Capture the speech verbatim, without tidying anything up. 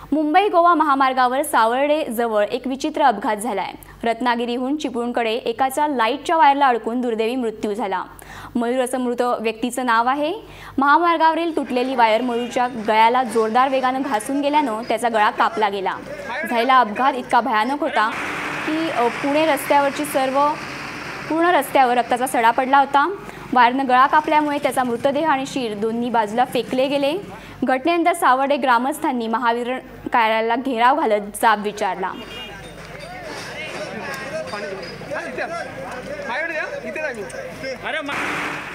मुंबई गोवा महामार्गावर सावर्डे जवळ एक विचित्र अपघात झालाय। रत्नागिरीहून चिपळूणकडे एकाचा लाईटच्या वायरला अडकून दुर्दैवी मृत्यू झाला। मयूर असं मृत व्यक्तीचं नाव आहे। महामार्गावरील तुटलेली वायर मयूरच्या गळ्याला जोरदार वेगाने घासून गेल्याने त्याचा गळा कापला गेला। झालेला अपघात इतका भयानक होता की पुणे रस्त्यावरची सर्व पूर्ण रस्त्यावर रक्ताचा सडा पडला होता। वायरने गळा कापल्यामुळे त्याचा मृतदेह आणि शीर दोन्ही बाजूला फेकले गेले। घटनेनंतर सावर्डे ग्रामस्थांनी महावितरण कार्यालयाला घेराव घालत जाब विचारला। अरे